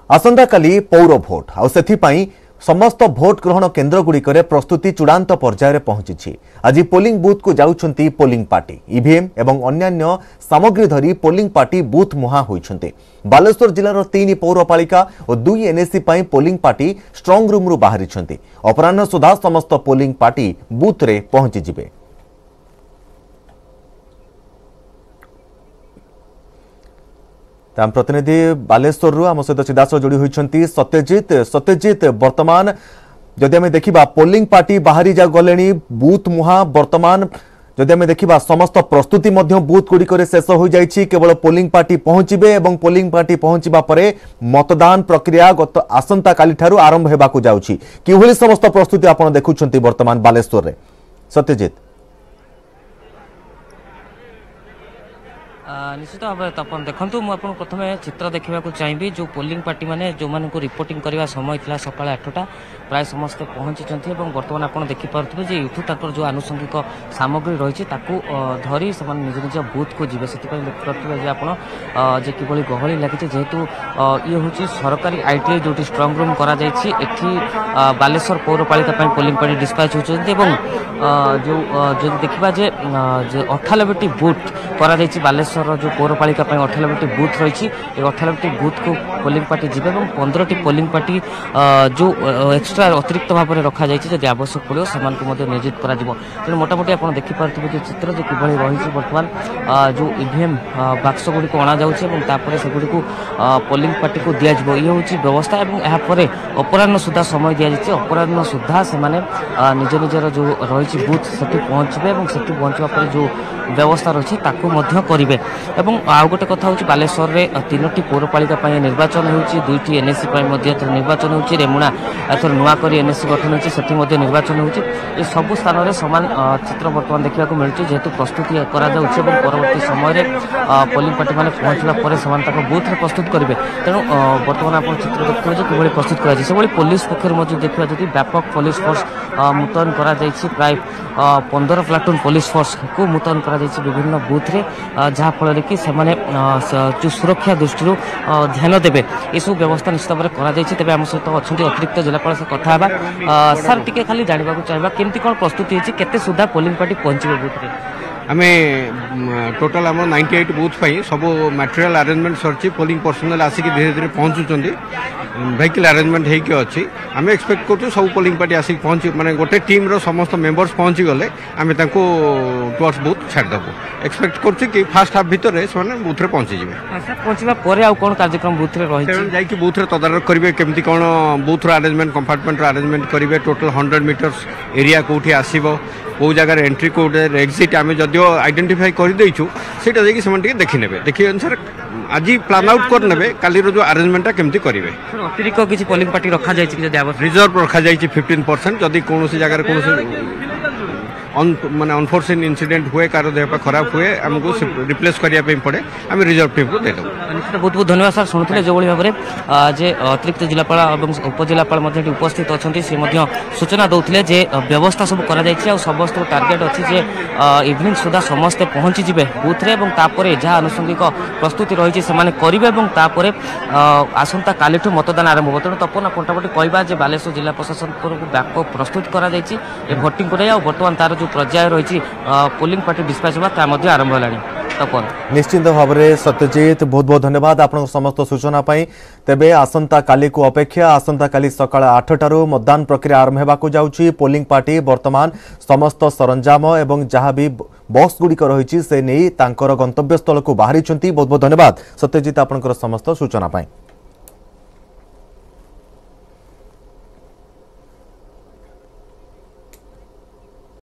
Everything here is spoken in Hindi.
आसंता काली पौर भोट आउ समस्त भोट ग्रहण केन्द्र गुड़िकर प्रस्तुति चूड़ांत पर्यायर पहुंची। आज पोलिंग बूथ को जाउछंती पोलिंग पार्टी ईवीएम एवं अन्यान्य सामग्री धरी पोलिंग पार्टी बूथ मुहा होइछंती। बालेश्वर जिलार 3 पौरपालिका और 2 एनएसी पई पोलिंग पार्टी स्ट्रांग रूम रु बाहरिछंती। अपराह्न सुधा समस्त पोलिंग पार्टी बूथ रे पहुंची जिबे। प्रतिनिधि बालेश्वर आम सहित सीधास जोड़ी होती सत्यजित वर्तमान जदि आम देखा पोलिंग पार्टी बाहरी जा गले बूथ मुहा वर्तमान जदि आम देखा समस्त प्रस्तुति बूथ गुड़िक शेष हो जाए केवल पोलिंग पार्टी पहुंचे और पोलिंग पार्टी पहुंचा पर मतदान प्रक्रिया गत आसंता काली ठारू आरंभ होगा जाऊँगी कि समस्त प्रस्तुति आप देखुं वर्तमान बालेश्वर रे सत्यजित। निश्चित भाव में तपन देखूँ मुझे प्रथम चित्र देखा चाहिए जो पोलिंग पार्टी मैंने जो मान को रिपोर्टिंग करने समय था सका 8टा प्राय समस्ते पहुंची बर्तमान आप देखिपे जे यूथ तक जो आनुषंगिक सामग्री रही धरी से निज निज बूथ को जी से देखिपे आप कि गहली लगी जेहेतु ये हूँ सरकारी आईटीआई जो स्ट्रांग रूम कर बालेश्वर पौरपालिका पोलिंग पार्टी डिस्पैच होती जो देखा जे 98टी बूथ कर बालेश्वर जो पौरपालिका 98टी बूथ रही 98टी बूथ को पोलिंग पार्टी जी 15टी पोलिंग पार्टी जो एक्सट्रा अतिरिक्त भाव में रखा जाए आवश्यक पड़ो से नियोजित कर मोटामोटी आप देखिपे जो चित्र जो कि रही बर्तमान जो ईवीएम बाक्स गुड़ी को अणा जापर से गुड़ी को पोलिंग पार्टी को दि जाए ये हूँ व्यवस्था और यापर अपराह्न सुधा समय दि जाए अपराह्न सुधा से निज निजर जो रही बूथ से पहुँचे और से पहुँचा पर जो व्यवस्था रही करेंगे। आउ गोटे कथा हूँ बालेश्वर में 3टी पौरपालिका निर्वाचन हो 2टी एनएसी निर्वाचन हो रेमुणा एथर नुआक एनएसी गठन होती निर्वाचन हो सब स्थान में सामान चित्र बर्तमान देखा मिलूँ जेहेतु प्रस्तुति परवर्ती समय पोलिंग पार्टी मैंने पहुंचा बूथ में प्रस्तुत करेंगे तेणु बर्तमान आप चित्र देखते कि प्रस्तुत कर पुलिस पक्ष देखा जी व्यापक पुलिस फोर्स मुतयन कर प्राय 15 प्लाटून पुलिस फोर्स को मुतयन कर विभिन्न बूथ रे जहाँफल कि जो सुरक्षा दृष्टि ध्यान देवे ये सब व्यवस्था निश्चित भाव में तेज आम सहित अच्छा अतिरिक्त जिलापाल से कथा सार टी खाली जानवा चाहिए केमती कौन प्रस्तुति होती केते सुधा पोलिंग पार्टी पहुंचे बूथ रे आमे टोटाल आम 98 बूथ पर सब material arrangement sir polling personnel आसिक धीरे धीरे पहुँचुंट वेहिकल अरेंजमेंट होगी अच्छी आम एक्सपेक्ट करूँ सब पोलिंग पार्टी आसिक पहुँची माने गोटे टीम रो समस्त मेंबर्स पहुँची गले आम टुवर्ड्स बूथ छाड़देबू एक्सपेक्ट करूँ कि फास्ट हाफ भितर से बूथ रे पहुँची जाए पहुँचा कौन कार्यक्रम बूथ रे रही बूथ रे तदारख करेंगे केमती कौन बूथ रो अरेंजमेंट कंपार्टमेंट अरेंजमेंट करेंगे टोटाल 100 मीटर्स एरिया कौटी आसो कौ जगह एंट्री कौटे एक्जिट आम जदिव आइडेंटिफाई करदेचु से देखने देखिए अनुसार आज प्लान आउट करने काली जो अरेंजमेंटा केमती करेंगे अतिरिक्त किसी पोलिंग पार्टी रखा जाए रिजर्व रखा जाए 15% जदि कौन जगह कौन माने अनफॉर्चुनेट इंसिडेंट हुए कार देह खराब हुए आमको रिप्लेस करने पड़े आम रिजर्व टीम को देदेव। बहुत बहुत धन्यवाद सर शुणुते जो भाव में जे अतिरिक्त जिलापाल और उपजिलापाल उपस्थित अच्छा सी सूचना दौले जे व्यवस्था सब कर समस्त टार्गेट अच्छी इवनिंग सुधा समस्ते पहुंची जी बूथ रे जहाँ आनुषंगिक प्रस्तुति रही करेंगे आसंता काली मतदान आरंभ हो तेणु तपन मोटामोटी कहवा बालेश्वर जिला प्रशासन व्यापक प्रस्तुत कर भोटिंग को बर्तमान तार जो पर्याय रही पोलिंग पार्टी डिस्पैच होगा आरंभ है। निश्चित भाव में सत्यजित बहुत बहुत धन्यवाद आप समस्त सूचना तेबे आसंता काली को अपेक्षा आसंता काली सकाळ 8टारू मतदान प्रक्रिया आरंभ होगा जाउची पोलिंग पार्टी वर्तमान समस्त सरंजाम एवं जहाँ भी बॉक्स गुड़िक रही से नहीं तांकर गंतव्य स्थल को बाहरी बहुत बहुत धन्यवाद सत्यजित आपनकर समस्त सूचना।